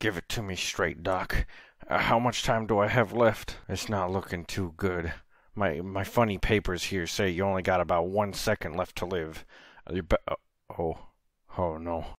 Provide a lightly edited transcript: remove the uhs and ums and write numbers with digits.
give it to me straight, Doc. How much time do I have left? It's not looking too good. My funny papers here say you only got about 1 second left to live. Oh, oh no.